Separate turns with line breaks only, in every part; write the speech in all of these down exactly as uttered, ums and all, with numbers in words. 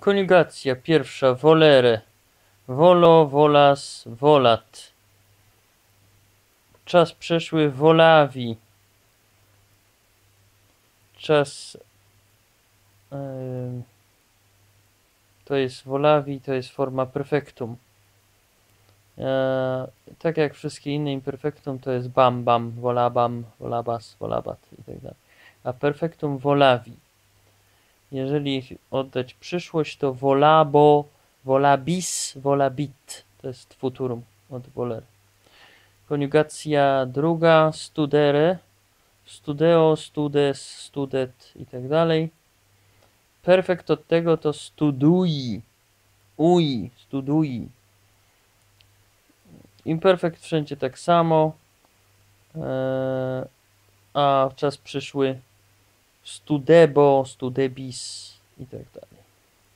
Koniugacja pierwsza, volere. Volo, volas, volat. Czas przeszły volavi. Czas... Yy, to jest volavi, to jest forma perfektum. Yy, tak jak wszystkie inne imperfektum, to jest bam, bam, volabam, volabas, volabat i tak dalej. A perfektum volavi. Jeżeli oddać przyszłość, to volabo, volabis, volabit. To jest futurum od volere. Koniugacja druga, studere, studeo, studes, studet i tak dalej. Perfekt od tego to studui, ui, studui. Imperfekt wszędzie tak samo, eee, a w czas przyszły studebo, studebis i tak dalej.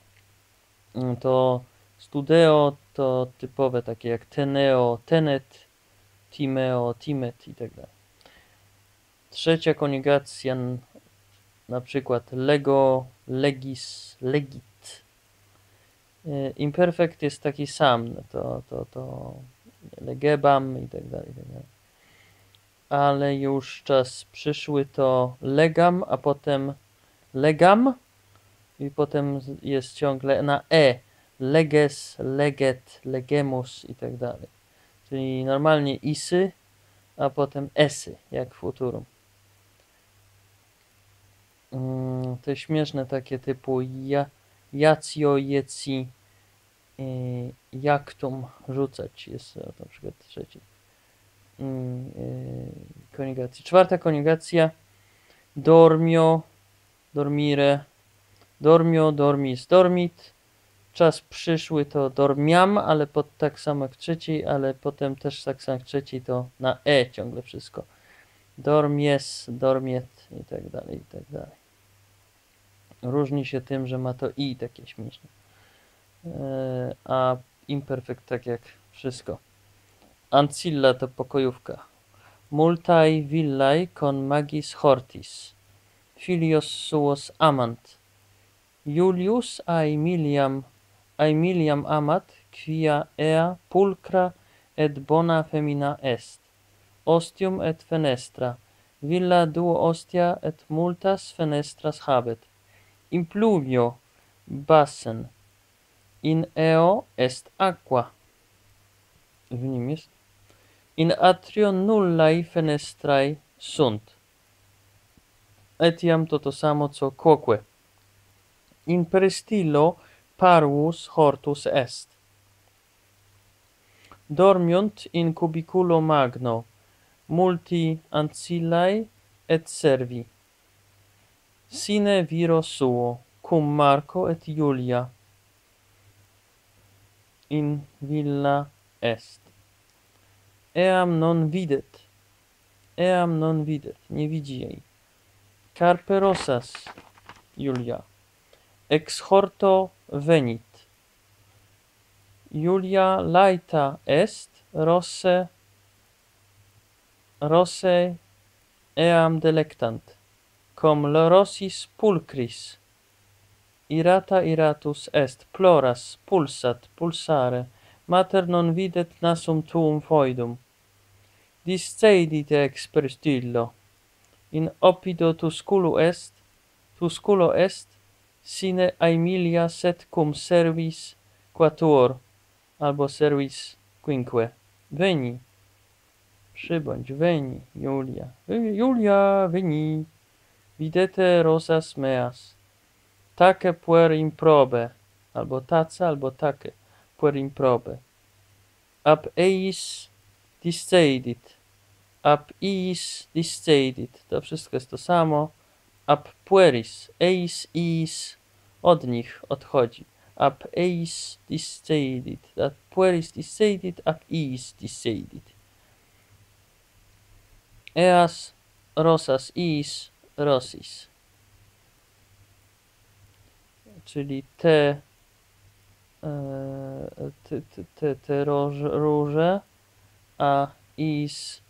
To studeo to typowe takie jak teneo, tenet, timeo, timet i tak dalej. Trzecia koniugacja, na przykład lego, legis, legit. Imperfekt jest taki sam, to, to, to legebam i tak dalej, i tak dalej. Ale już czas przyszły to legam, a potem legam i potem jest ciągle na e. Leges, leget, legemus i tak dalej. Czyli normalnie isy, a potem esy, jak w futurum. Hmm, te śmieszne takie typu ja, jacio, jeci, yy, jaktum, rzucać jest na przykład trzeci. Yy, koniugacja. Czwarta koniugacja dormio, dormire, dormio, dormis, dormit. Czas przyszły to dormiam, ale pod tak samo jak trzeciej, ale potem też tak samo jak trzeciej to na e ciągle wszystko. Dormies, dormiet i tak dalej, i tak dalej. Różni się tym, że ma to i takie śmieszne. Yy, a imperfekt tak jak wszystko. Ancilla to pokojówka. Multae villae con magis hortis. Filios suos amant. Julius Aemiliam Aemiliam amat, quia ea pulcra et bona femina est. Ostium et fenestra. Villa duo ostia et multas fenestras habet. In pluvio basen. In eo est aqua. W nim jest. In atrio nullae fenestrae sunt. Etiam to to samo co quoque. In peristilo parvus hortus est. Dormiunt in cubiculo magno, multi ancillae et servi. Sine viro suo, cum Marco et Julia. In villa est. Eam non videt. Eam non videt. Nie widzi jej. Carpe rosas, Julia. Ex horto venit. Julia laeta est, rosse, rosse eam delectant, cum rossis pulcris. Irata iratus est, ploras, pulsat, pulsare, mater non videt nasum tuum foedum. Discedite ex peristillo. In opido tusculo est, tusculo est, sine Aemilia set cum servis quatuor, albo servis quinque. Veni. Przybądź, veni, Julia. Julia, veni. Videte rosas meas. Tace puer improbe. Albo tace, albo tace puer improbe. Ab eis discedit. Ab iis discedit. To wszystko jest to samo. Ab pueris. Eis, iis. Od nich odchodzi. Ab eis discedit. Ab pueris discedit. Ab iis discedit. Eas rosas iis rosis. Czyli te te, te, te, te róże, róże, a is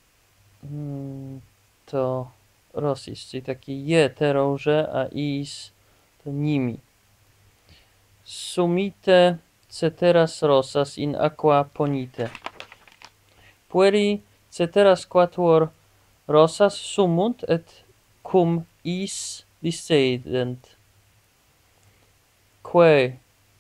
to rosis, czyli takie je te róże, a is to nimi. sumite ceteras rosas in aqua ponite. Pueri ceteras quatuor rosas sumunt et cum is discedent. Quae,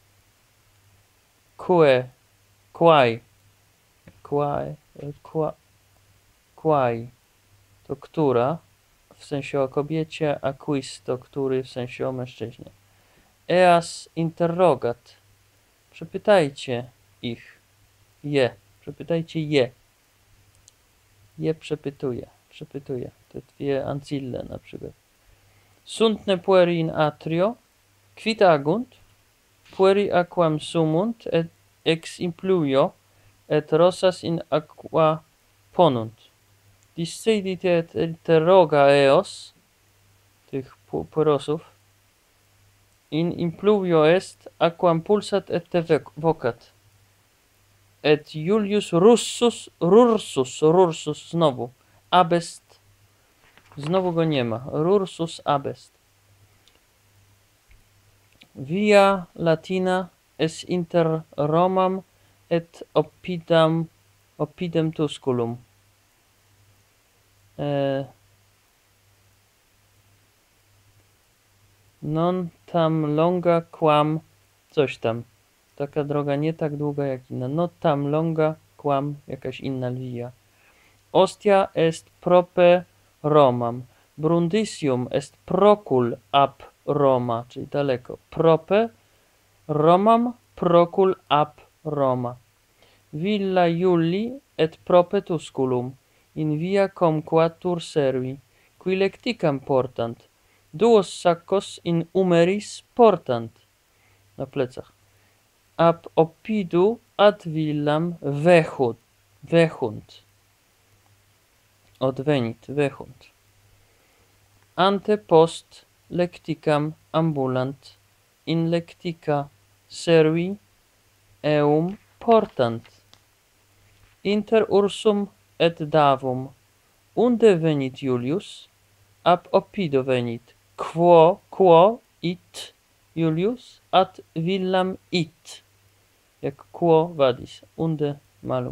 quae, quae, quae, qua, quae, to która, w sensie o kobiecie, a quis to który, w sensie o mężczyźnie. Eas interrogat, przepytajcie ich, je, przepytajcie je, je przepytuje, przepytuje, te dwie ancille na przykład. Suntne pueri in atrio, quid agunt, pueri aquam sumunt, et ex impluio, et rosas in aqua ponunt. Discedite et interroga eos, tych puerosów, in impluvio est, aquam pulsat et te vocat. Et Julius Russus, Rursus, Rursus, znowu, abest, znowu go nie ma, Rursus abest. Via Latina es inter Romam et oppidam, oppidem Tusculum. E, non tam longa quam coś tam. Taka droga nie tak długa jak inna. No tam longa quam jakaś inna via. Ostia est prope Romam. Brundisium est procul ab Roma, czyli daleko. Prope Romam procul ab Roma. Villa Iuli et prope Tusculum. In via comquatur servi, qui lecticam portant. Duos saccos in umeris portant. Na plecach. Ab oppidu ad villam vechunt. Vechunt. Odvenit, vechunt. Ante post lecticam ambulant. In lectica servi eum portant. Inter ursum et davum. Unde venit Julius? Ab oppido venit. Quo, quo it Julius ad villam it. Jak quo vadis, unde malum.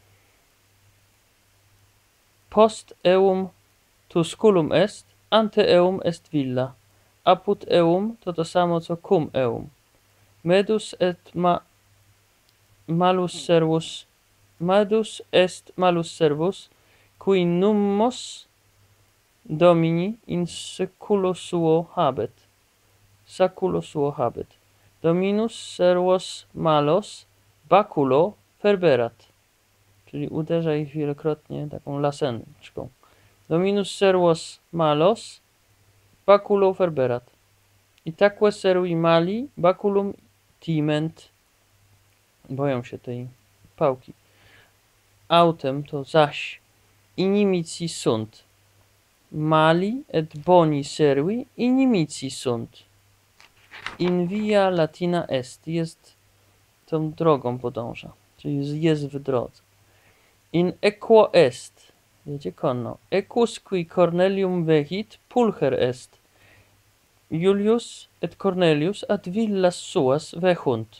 Post eum Tusculum est, ante eum est villa. Apud eum to to samo co cum eum. Medus et ma malus servus, medus est malus servus, qui nummos Domini in seculo suo habet. Saculo suo habet. Dominus servos malos baculo ferberat. Czyli uderza ich wielokrotnie taką laseczką. Dominus servos malos baculo ferberat. Itaque servi mali baculum timent. Boją się tej pałki. Autem to zaś. Inimici sunt. Mali et boni servi inimici sunt. In via Latina est. Jest tą drogą podąża. Czyli jest w drodze. In equo est. Jedzie konno. Equus qui Cornelium vehit pulcher est. Julius et Cornelius ad villas suas vechunt.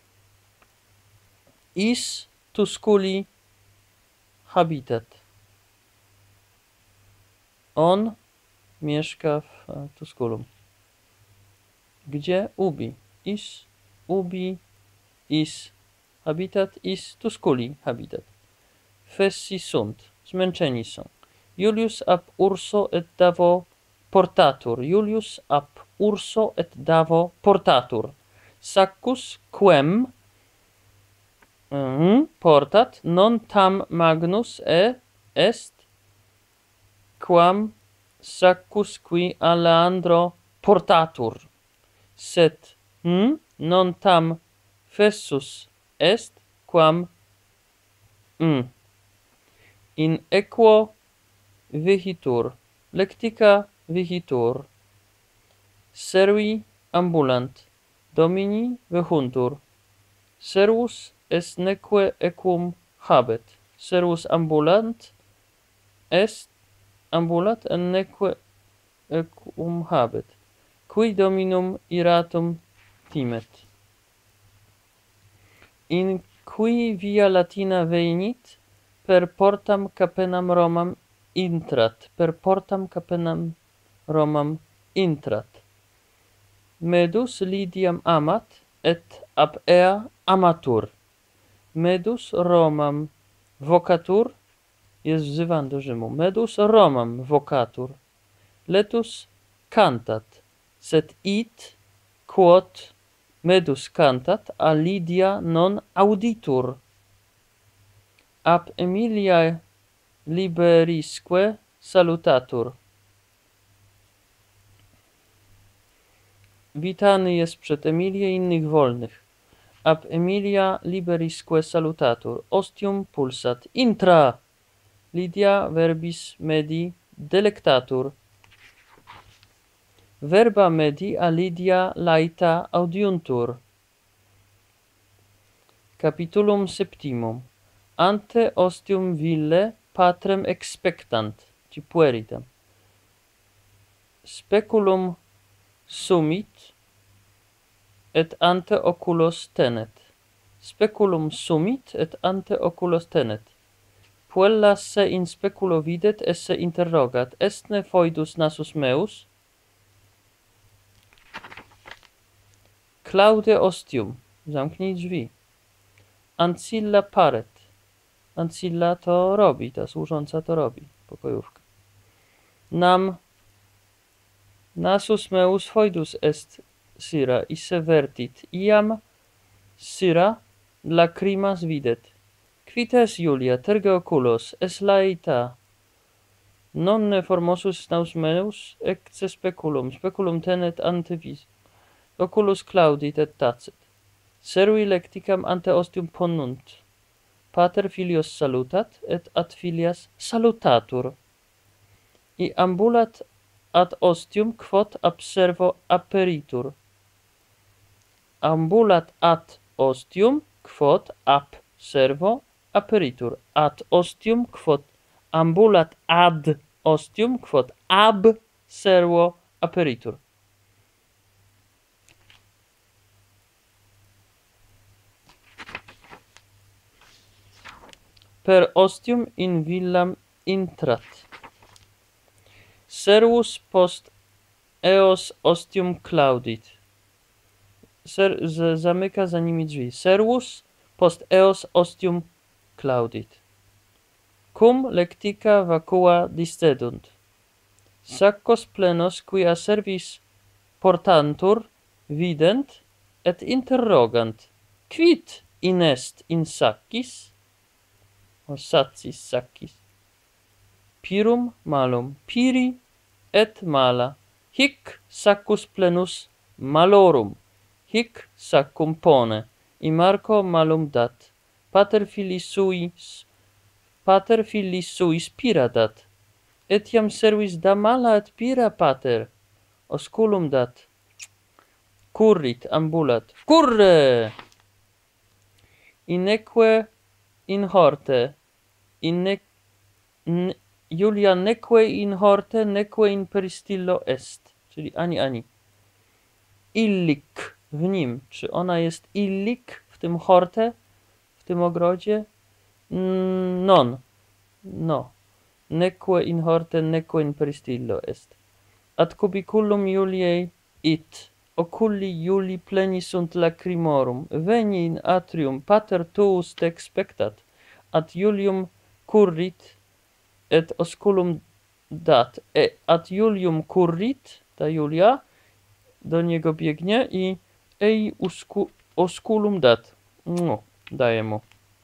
Is Tusculi habitat. On mieszka w Tusculum. Gdzie? Ubi. Is, ubi, is habitat, is Tusculi habitat. Fessi sunt. Zmęczeni są. Julius ab urso et davo portatur. Julius ab urso et davo portatur. Saccus quem mm, portat non tam magnus e est quam saccus qui Aleandro portatur. Sed mm, non tam fessus est quam mm. In equo vigitur. Lectica vigitur. Servi ambulant. Domini vehuntur. Servus est neque equum habet. Servus ambulant est ambulat en neque equum habet. Qui dominum iratum timet. In qui via Latina venit, per portam capenam Romam intrat, per portam capenam Romam intrat. Medus Lydiam amat, et ab ea amatur. Medus Romam vocatur, jest wzywany do Rzymu. Medus Romam vocatur. Letus cantat, sed it quod medus cantat, a Lydia non auditur. Ab Emilia liberisque salutatur. Witany jest przed Emilię innych wolnych. Ab Emilia liberisque salutatur. Ostium pulsat intra. Lydia verbis medi delectatur. Verba medi a Lydia laeta audiuntur. Capitulum septimum. Ante ostium ville patrem expectant, ci pueritam. Speculum sumit, et ante oculos tenet. Speculum sumit, et ante oculos tenet. Puella se in speculo videt, esse interrogat, estne foidus nasus meus? Claude ostium, zamknij drzwi. Ancilla paret. Ancilla to robi, ta służąca to robi, pokojówka. Nam nasus meus foidus est sira, isse vertit, iam sira lacrimas videt. Quites Julia, terge oculos, es laeta. Nonne formosus naus meus, ecce speculum, speculum tenet ante vis. Oculus claudit et tacet. Servi lecticam ante ostium ponunt. Pater filios salutat, et ad filias salutatur. I ambulat ad ostium quod ab servo aperitur. Ambulat ad ostium quod ab servo aperitur. Ad ostium quod ambulat ad ostium quod ab servo aperitur. Per ostium in villam intrat. Servus post eos ostium claudit. Ser, z, zamyka za nimi drzwi. Servus post eos ostium claudit. Cum lectica vacua distedunt. Saccos plenos quia servis portantur vident et interrogant. Quid inest in saccis? O sacis saccis. Pirum malum, piri et mala. Hic saccus plenus malorum. Hic saccum pone. I Marco malum dat. Pater filis suis, pater filis suis pira dat. Etiam servis da mala et pira pater. Osculum dat. Currit ambulat. Curre! Ineque in horte. In ne, n, Julia neque in horte, neque in peristillo est. Czyli ani, ani. Illik w nim. Czy ona jest illik w tym horte? W tym ogrodzie? Non. No. Neque in horte, neque in peristillo est. Ad cubiculum Juliei it. Oculi Juli pleni sunt lacrimorum. Veni in atrium, pater tuus te expectat. Ad Julium currit, et osculum dat. E ad Julium currit, ta Julia, do niego biegnie i ei uscu, osculum dat. No, daje mu.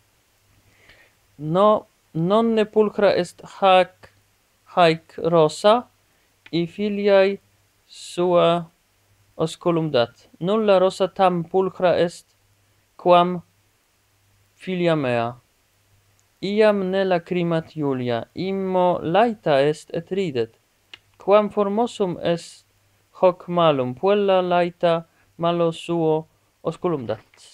No, nonne pulchra est hac, haec rosa, i filiae sua osculum dat. Nulla rosa tam pulchra est, quam filia mea. Iam ne lacrimat Julia, immo laeta est et ridet. Quam formosum est hoc malum, puella laeta malo suo osculum dat.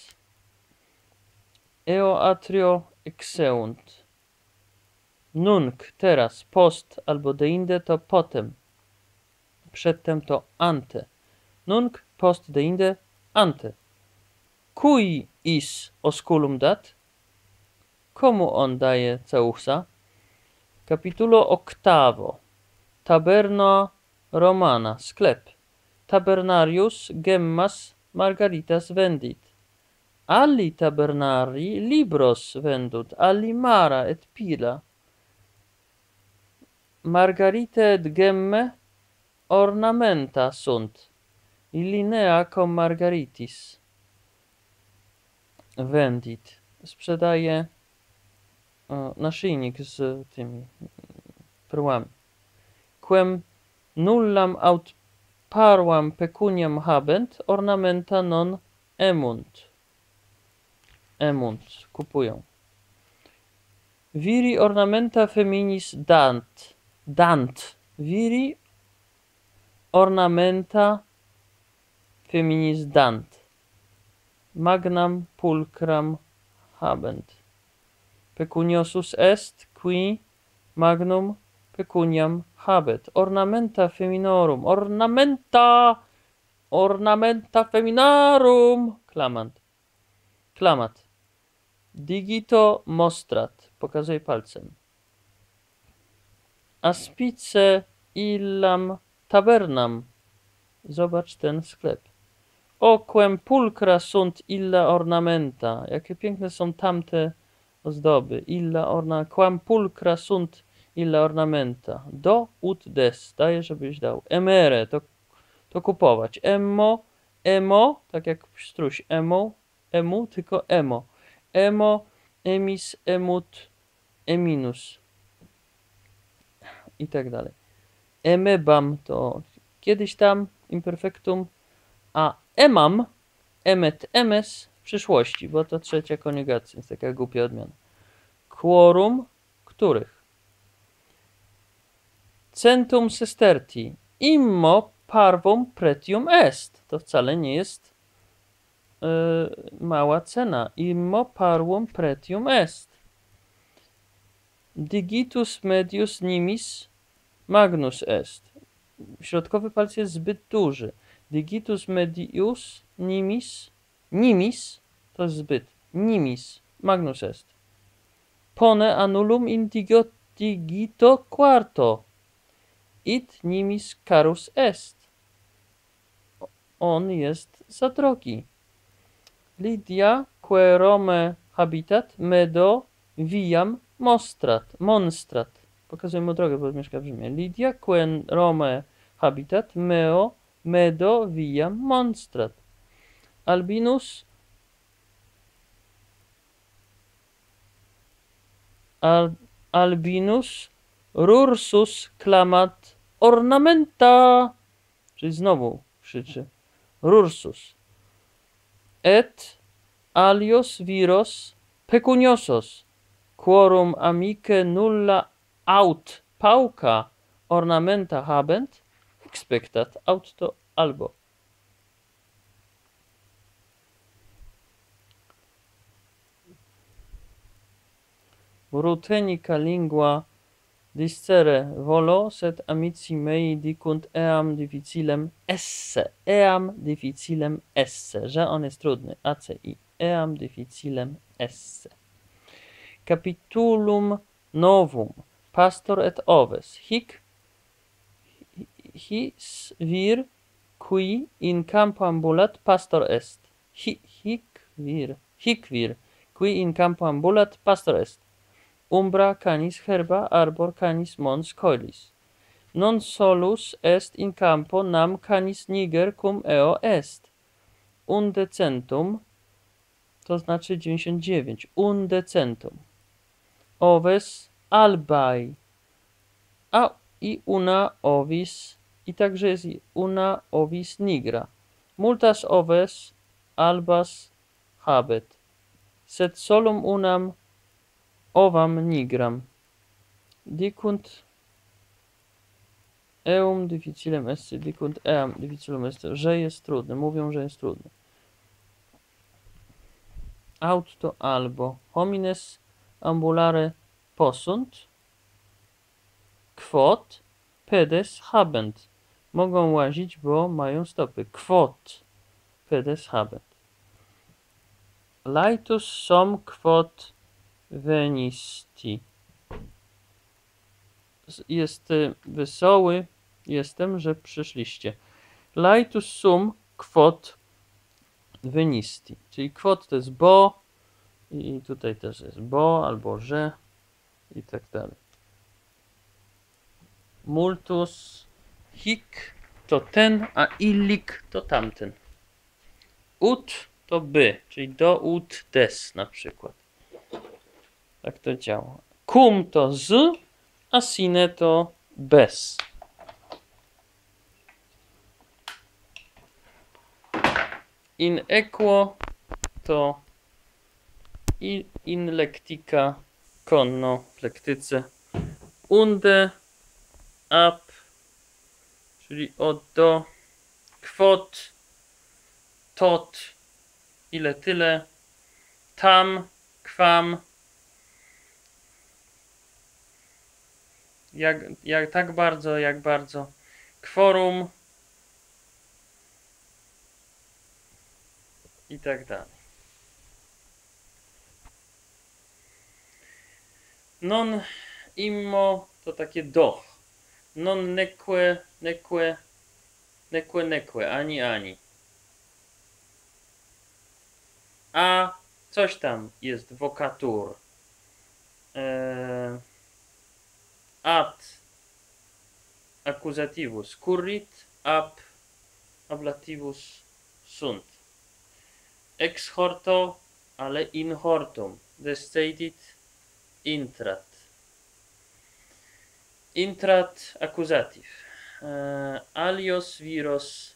Eo atrio exeunt. Nunc teras post albo deinde to potem. Przedtem to ante. Nunc post deinde ante. Cui is osculum dat? Komu on daje całusa? Capitulo octavo. Taberna Romana, sklep. Tabernarius gemmas margaritas vendit. Alli tabernari libros vendut, alli mara et pila. Margarite et gemme ornamenta sunt. Illi nea cum margaritis vendit. Sprzedaje o, naszyjnik z tymi perłami. Quem nullam aut parvam pecuniam habent, ornamenta non emunt. Emunt, kupują. Viri ornamenta feminis dant. Dant. Viri ornamenta feminis dant. Magnam pulcram habent. Pecuniosus est qui magnum pecuniam habet. Ornamenta feminorum. Ornamenta! Ornamenta feminarum! Klamant. Klamat. Digito mostrat. Pokazuje palcem. Aspice illam tabernam. Zobacz ten sklep. O quem pulcra sunt illa ornamenta. Jakie piękne są tamte ozdoby. Illa orna, quam pulcra sunt illa ornamenta. Do ut des. Daje, żebyś dał. Emere, to, to kupować. Emo, emo, tak jak struś. Emo, emu, tylko emo. Emo, emis, emut, eminus. I tak dalej. Emebam to kiedyś tam, imperfektum. A emam, emet, emes w przyszłości, bo to trzecia koniugacja, jest taka głupia odmiana. Quorum, których? Centum sesterti. Immo parvum pretium est. To wcale nie jest yy, mała cena. Immo parvum pretium est. Digitus medius nimis magnus est. Środkowy palec jest zbyt duży. Digitus medius nimis, nimis, to jest zbyt, nimis, magnus est. Pone annulum in digio, digito quarto, it nimis carus est. On jest za drogi. Lydia, que Rome habitat, medo viam mostrat, monstrat. Pokazuję mu drogę, bo mieszka w Rzymie. Lydia, que Rome habitat, meo medo viam monstrat. Albinus Al, Albinus rursus clamat ornamenta. Czyli znowu krzyczy. Rursus. Et alios viros pecuniosos. Quorum amice nulla aut pauca ornamenta habent. Expectat aut to albo. Rutenica lingua discere volo, sed amici mei dicunt eam difficilem esse. Eam difficilem esse. Że on jest trudny. A C I. Eam difficilem esse. Capitulum novum. Pastor et oves. Hic his vir qui in campo ambulat pastor est. Hi, hic vir. Hic vir qui in campo ambulat pastor est. Umbra canis herba arbor canis mons coelis. Non solus est in campo nam canis niger cum eo est. Undecentum, to znaczy dziewięćdziesiąt dziewięć. Undecentum. Oves albai. A i una ovis, i także jest una ovis nigra. Multas oves albas habet. Sed solum unam ovam nigram. Dicunt eum difficilem est, dicunt eam difficilem est, że jest trudny. Mówią, że jest trudny. Aut to albo. Homines ambulare possunt. Quod pedes habent. Mogą łazić, bo mają stopy. Quod pedes habent. Laetus sum quod venisti. Jest wesoły jestem, że przyszliście. Laetus sum quod venisti. Czyli quod to jest bo i tutaj też jest bo albo że i tak dalej. Multus hic to ten, a illic to tamten. Ut to by, czyli do ut des na przykład. Tak to działa. Cum to z, a sine to bez. In equo to in, in lectica conno w lektyce. Unde ab, czyli od do, quod tot, ile tyle, tam, kwam, jak, jak tak bardzo, jak bardzo, quorum i tak dalej. Non immo to takie do. Non neque, neque, neque, neque, ani, ani. A coś tam jest vocatur. Eee, ad accusativus currit, ab ablativus sunt. Ex horto, ale in hortum. Descedit intrat. Intrat accusativ. Eee, alios viros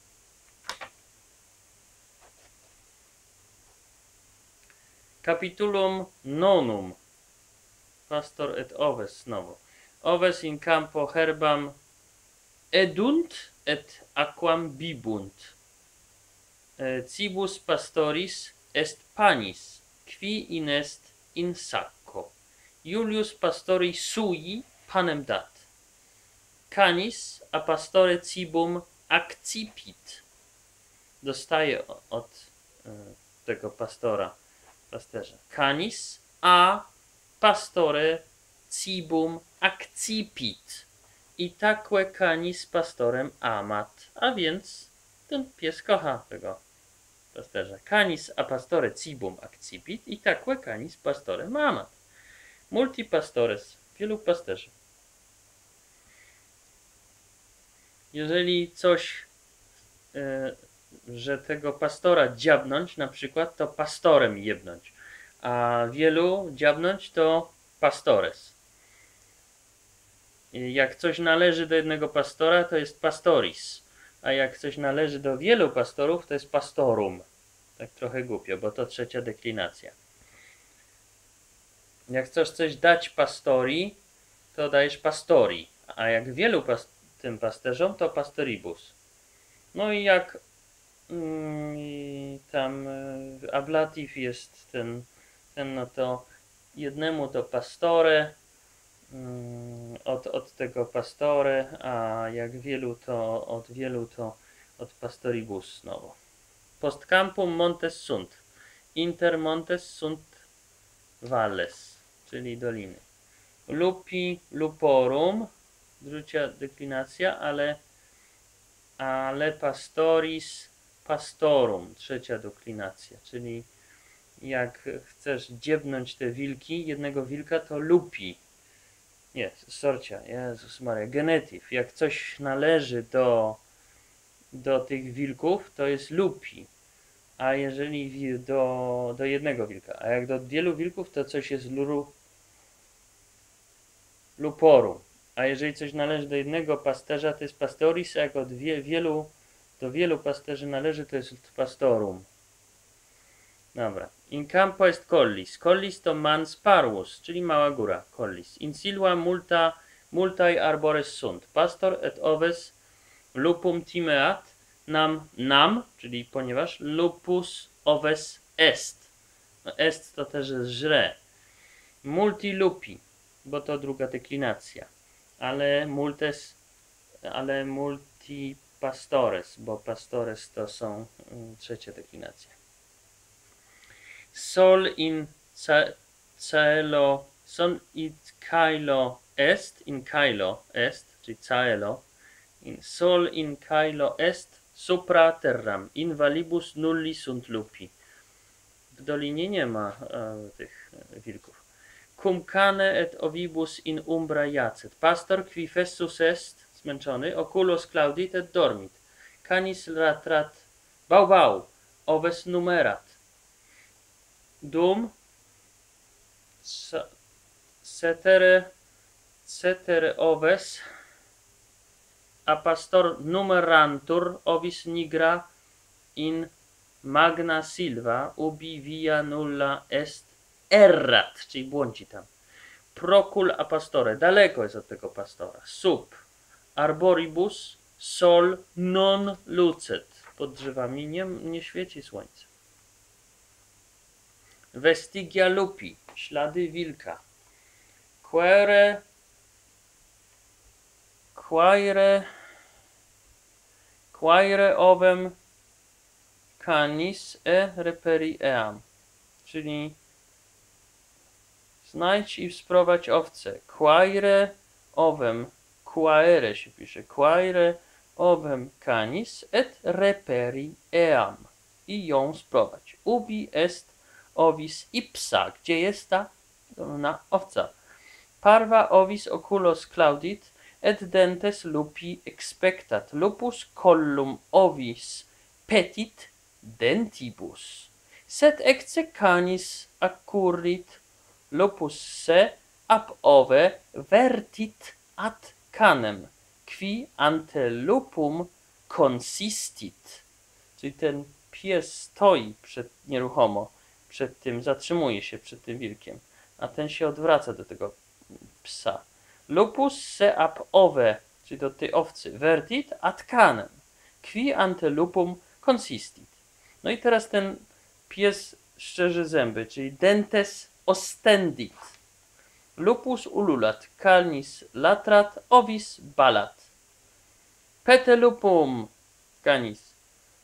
capitulum nonum. Pastor et oves novo. Oves in campo herbam edunt et aquam bibunt. E, cibus pastoris est panis, qui inest in sacco. Julius pastori sui panem dat. Canis a pastore cibum accipit. Dostaje od e, tego pastora, pasterza. Canis a pastore cibum accipit. I takwe canis pastorem amat. A więc ten pies kocha tego pasterza. Canis a pastore cibum accipit. I takwe canis pastorem amat. Multi pastores. Wielu pasterzy. Jeżeli coś, yy, że tego pastora dziabnąć na przykład, to pastorem jebnąć. A wielu dziabnąć to pastores. Jak coś należy do jednego pastora, to jest pastoris. A jak coś należy do wielu pastorów, to jest pastorum. Tak trochę głupio, bo to trzecia deklinacja. Jak chcesz coś dać pastori, to dajesz pastori. A jak wielu pas tym pasterzom, to pastoribus. No i jak mm, i tam y, ablativ jest ten, ten, no to jednemu to pastore, Od, od tego pastore, a jak wielu to od wielu to od pastoribus znowu. Post campum montes sunt, inter montes sunt valles, czyli doliny. Lupi luporum, druga deklinacja, ale ale pastoris pastorum, trzecia deklinacja, czyli jak chcesz dziebnąć te wilki, jednego wilka, to lupi. Nie, sorcia, Jezus Maria, genetyw. Jak coś należy do, do tych wilków, to jest lupi. A jeżeli do, do jednego wilka, a jak do wielu wilków, to coś jest luru, luporum. A jeżeli coś należy do jednego pasterza, to jest pastoris, a jak od wie, wielu, do wielu pasterzy należy, to jest pastorum. Dobra. In campo est collis. Collis to mans parvus, czyli mała góra. Collis. In silva multa, multae arbores sunt. Pastor et oves lupum timeat nam, nam, czyli ponieważ lupus oves est. No est to też jest żre. Multi lupi, bo to druga deklinacja. Ale multes, ale multi pastores, bo pastores to są um, trzecia deklinacja. Sol in caelo, son it caelo est, in caelo est, czyli caelo, in sol in caelo est supra terram, in valibus nulli sunt lupi. W dolinie nie ma e, tych wilków. Cum cane et ovibus in umbra jacet. Pastor qui festus est, zmęczony, oculos claudit et dormit. Canis latrat, bau bau, oves numerat. Dum cetere, cetere oves, a pastor numerantur ovis nigra in magna silva, ubi via nulla est errat, czyli błądzi tam. Procul a pastore, daleko jest od tego pastora. Sub arboribus sol non lucet, pod drzewami nie, nie świeci słońce. Vestigia lupi, ślady wilka. Quere, quaire, quaire ovem canis e reperi eam, czyli znajdź i sprowadź owce. Quaire ovem, quaere się pisze, quaire ovem canis et reperi eam, i ją sprowadź. Ubi est ovis ipsa, gdzie jest ta na owca. Parva ovis oculos claudit et dentes lupi expectat. Lupus collum ovis petit dentibus. Sed ecce canis accurrit, lupus se ab ove vertit ad canem, qui ante lupum consistit. Czyli ten pies stoi przed, nieruchomo przed tym, zatrzymuje się przed tym wilkiem, a ten się odwraca do tego psa. Lupus se ab ove, czyli do tej owcy, vertit ad canem, qui ante lupum consistit. No i teraz ten pies szczerzy zęby, czyli dentes ostendit. Lupus ululat, canis latrat, ovis balat. Pete lupum canis.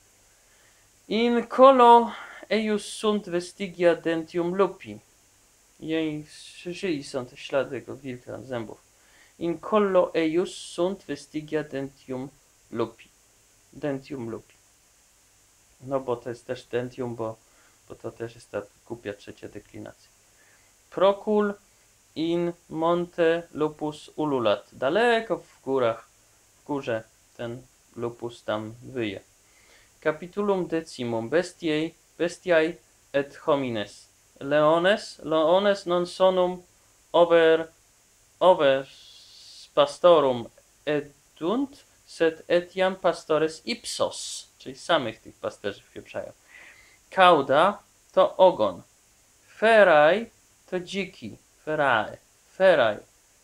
In colo eius sunt vestigia dentium lupi. Jej szyi są te ślady jego wilka, zębów. In collo eius sunt vestigia dentium lupi. Dentium lupi. No bo to jest też dentium, bo, bo to też jest ta głupia trzecia deklinacja. Procul in monte lupus ululat. Daleko w górach, w górze ten lupus tam wyje. Capitulum decimum bestiae, bestiae et homines. Leones, leones non sonum over, over pastorum edunt, sed etiam pastores ipsos, czyli samych tych pasterzy wpieprzają. Cauda to ogon. Feraj to dziki. Ferae. Feraj.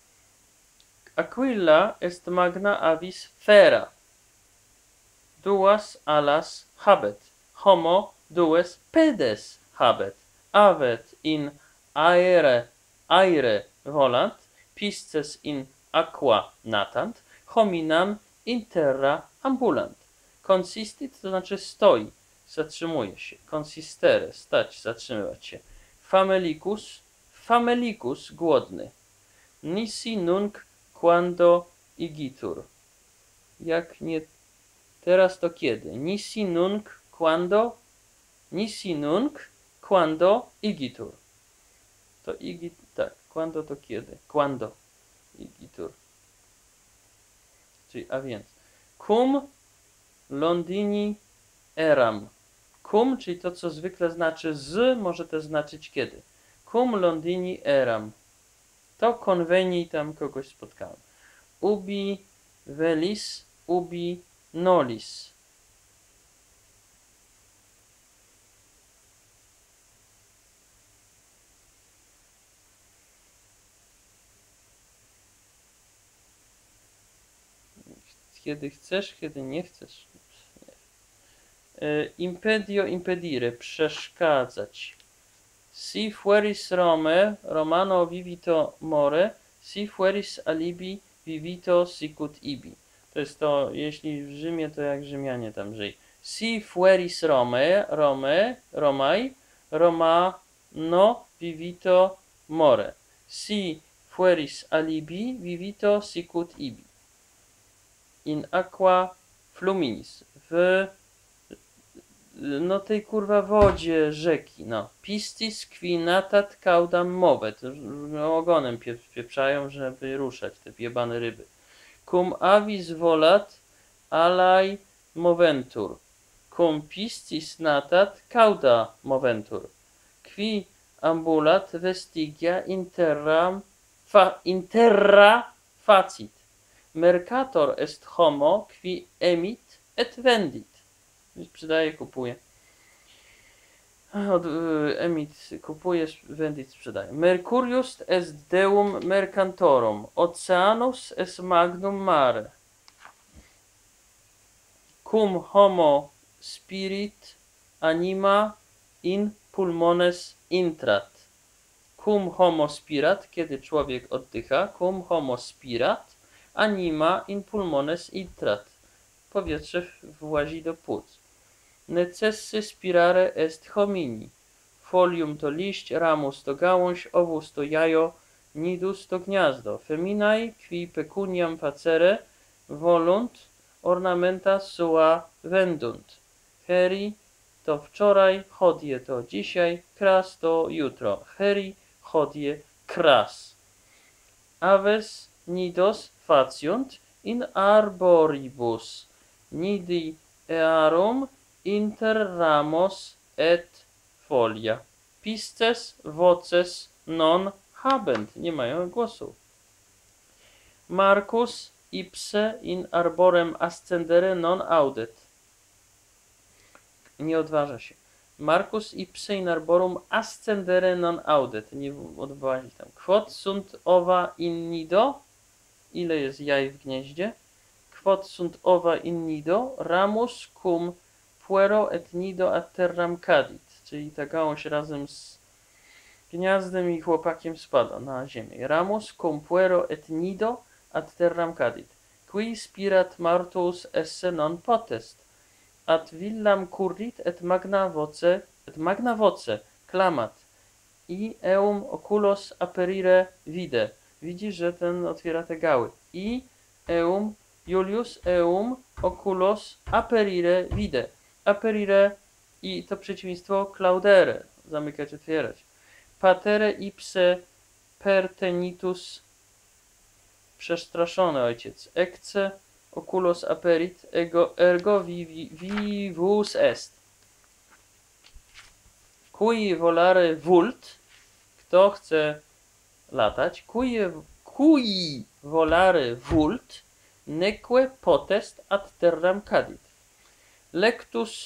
Aquila est magna avis fera. Duas alas habet. Homo dues pedes habet. Avet in aere, aere volant, pisces in aqua natant, hominam in terra ambulant. Consistit to znaczy stoi, zatrzymuje się. Consistere, stać, zatrzymywać się. Famelicus, famelicus, głodny. Nisi nunc quando igitur. Jak nie teraz, to kiedy? Nisi nunc quando, nisi nunc quando igitur. To igit, tak, quando to kiedy? Quando igitur. Czyli, a więc, cum Londini eram. Cum, czyli to, co zwykle znaczy z, może też znaczyć kiedy. Cum Londini eram. To konwenii tam kogoś spotkałem. Ubi velis, ubi nolis. Kiedy chcesz, kiedy nie chcesz. Impedio impedire, przeszkadzać. Si fueris Rome, Romano vivito more, si fueris alibi vivito sicut ibi. To jest to, jeśli w Rzymie, to jak Rzymianie tam żyli. Si fueris Rome, Rome, Romaj, Roma no vivito more. Si fueris alibi vivito sicut ibi. In aqua fluminis. W no tej kurwa wodzie rzeki, no. Pistis qui natat caudam movet. No, ogonem pie, pieprzają, żeby ruszać te jebane ryby. Cum avis volat alai moventur. Cum pistis natat cauda moventur. Qui ambulat vestigia interram fa, interra facit. Mercator est homo qui emit et vendit. Sprzedaje, kupuje. Od, emit kupuje, vendit sprzedaje. Mercurius est deum mercantorum. Oceanus est magnum mare. Cum homo spirit anima in pulmones intrat. Cum homo spirat, kiedy człowiek oddycha. Cum homo spirat anima in pulmones intrat. Powietrze włazi do płuc. Necesse spirare est homini. Folium to liść, ramus to gałąź, owus to jajo, nidus to gniazdo. Feminae qui pecuniam facere volunt ornamenta sua vendunt. Heri to wczoraj, hodie to dzisiaj, kras to jutro. Heri, hodie, kras. Aves nidos faciunt in arboribus. Nidi earum inter ramos et folia. Pisces voces non habent. Nie mają głosu. Marcus ipse in arborem ascendere non audet. Nie odważa się. Marcus ipse in arborum ascendere non audet. Nie odważy tam. Quod sunt ova in nido. Ile jest jaj w gnieździe? Quod sunt ova in nido. Ramus cum puero et nido ad terram cadit. Czyli ta gałąź razem z gniazdem i chłopakiem spada na ziemię. Ramus cum puero et nido ad terram cadit. Qui spirat martus esse non potest. Ad villam currit et magna voce, et magna voce clamat. I eum oculos aperire vide. Widzi, że ten otwiera te gały. I eum Julius eum oculos aperire vide. Aperire i to przeciwieństwo claudere. Zamykać, otwierać. Patere ipse pertenitus. Przestraszony ojciec. Ecce oculos aperit, ego, ergo vivi, vivus est. Cui volare vult, kto chce latać, cui, cui volare vult, neque potest ad terram cadit. Lectus,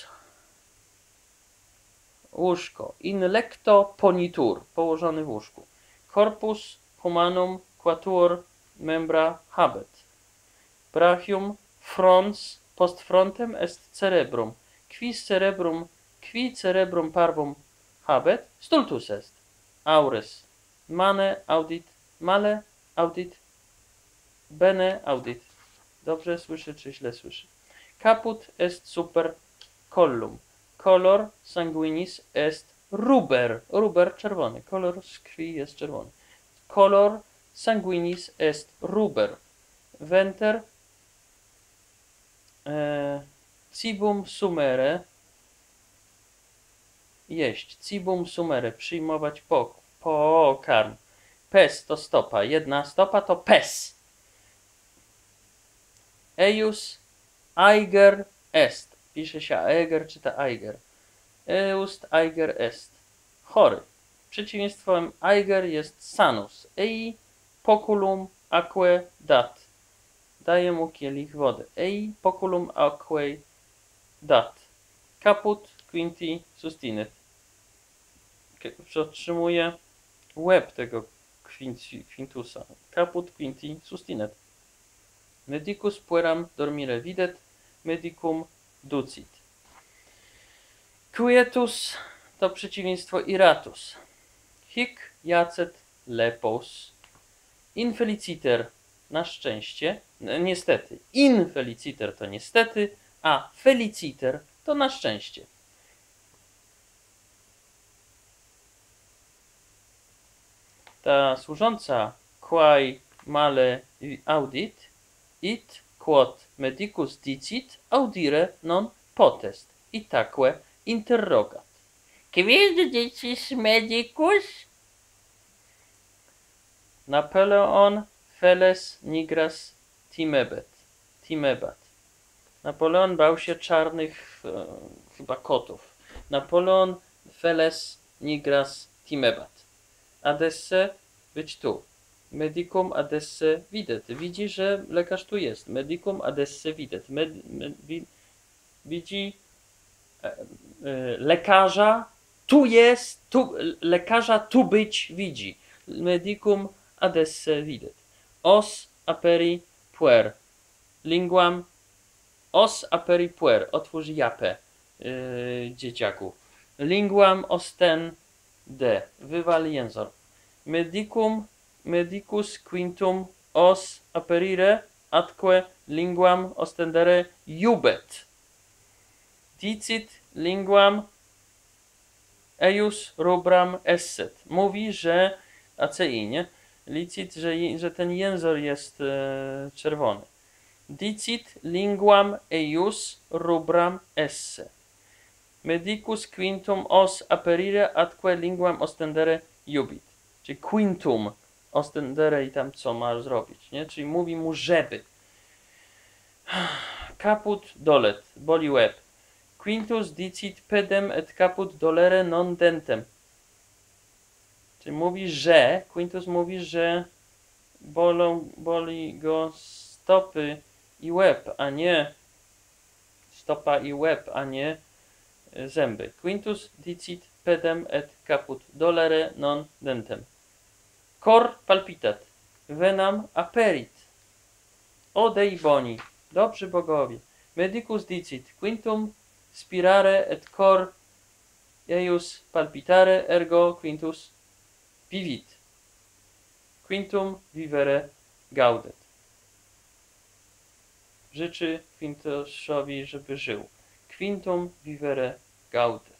łóżko, in lecto ponitur, położony w łóżku. Corpus humanum quatuor membra habet. Brachium frons post frontem est cerebrum. Quis cerebrum, qui cerebrum parvum habet, stultus est. Aures. Mane audit, male audit, bene audit. Dobrze słyszę, czy źle słyszę? Caput est super collum. Color sanguinis est ruber. Ruber czerwony. Kolor z krwi jest czerwony. Color sanguinis est ruber. Venter e, cibum sumere. Jeść. Cibum sumere. Przyjmować po, pokarm. Pes to stopa. Jedna stopa to pes. Eius aiger est. Pisze się aiger, czyta aiger. Eust aiger est. Chory. Przeciwieństwem aiger jest sanus. Ei poculum aquae dat. Daje mu kielich wody. Ei poculum aquae dat. Caput quinti sustinet. Przetrzymuje łeb tego quintusa. Caput quinti sustinet. Medicus pueram dormire videt, medicum ducit. Quietus to przeciwieństwo iratus. Hic jacet lepos. Infeliciter na szczęście, niestety. Infeliciter to niestety, a feliciter to na szczęście. ta służąca quae male audit, it quod medicus dicit audire non potest, itaque interrogat. Quid dicis medicus? Napoleon feles nigras timebet, timebat. Napoleon bał się czarnych e, chyba kotów. Napoleon feles nigras timebat. Adesse być tu. Medicum adesse videt. Widzi, że lekarz tu jest. Medicum adesse videt. Med, med, wi, widzi e, e, lekarza tu jest, tu, lekarza tu być widzi. Medicum adesse videt. Os aperi puer. Linguam os aperi puer. Otwórz japę, yy, dzieciaku. Linguam osten de. Wywal język. Medicum, medicus quintum os aperire atque linguam ostendere jubet. Dicit linguam eius rubram esset. Mówi, że A C I, nie? Licit, że, że ten język jest e, czerwony. Dicit linguam eius rubram esse. Medicus quintum os aperire atque linguam ostendere jubit. Czyli quintum ostendere i tam co ma zrobić, nie? Czyli mówi mu, żeby. Caput dolet, boli łeb. Quintus dicit pedem et caput dolere non dentem. Czyli mówi, że, Quintus mówi, że bolą, boli go stopy i łeb, a nie stopa i łeb, a nie zęby. Quintus dicit pedem et caput dolere non dentem. Cor palpitat, venam aperit. O Dei boni, dobrzy bogowie. Medicus dicit, quintum spirare et cor eius palpitare, ergo quintus vivit. Quintum vivere gaudet. Życzy Quintusowi, żeby żył. Quintum vivere gaudet.